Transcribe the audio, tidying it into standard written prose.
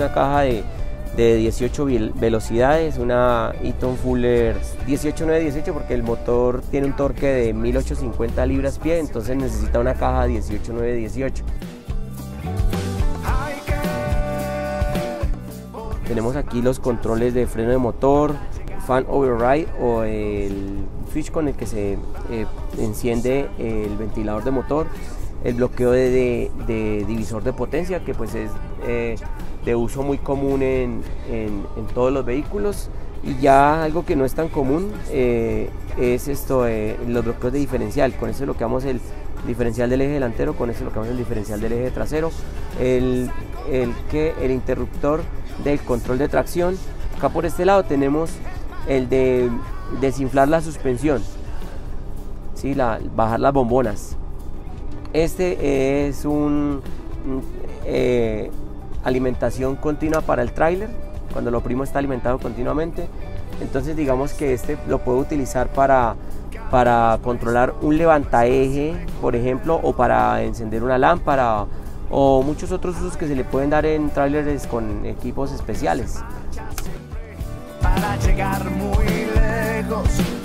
una caja de 18 velocidades, una Eaton Fuller 18918, porque el motor tiene un torque de 1850 libras-pie, entonces necesita una caja 18918. Tenemos aquí los controles de freno de motor, fan override o el switch con el que se enciende el ventilador de motor, el bloqueo de divisor de potencia, que pues es de uso muy común en todos los vehículos. Y ya algo que no es tan común es los bloqueos de diferencial. Con eso bloqueamos el diferencial del eje delantero, con eso bloqueamos el diferencial del eje trasero, el interruptor del control de tracción. Acá por este lado tenemos el de desinflar la suspensión, ¿sí? Bajar las bombonas. Este es alimentación continua para el tráiler. Cuando lo oprimo está alimentado continuamente. Entonces digamos que este lo puedo utilizar para controlar un levantaeje, por ejemplo, o para encender una lámpara, o muchos otros usos que se le pueden dar en tráileres con equipos especiales. Para llegar muy lejos.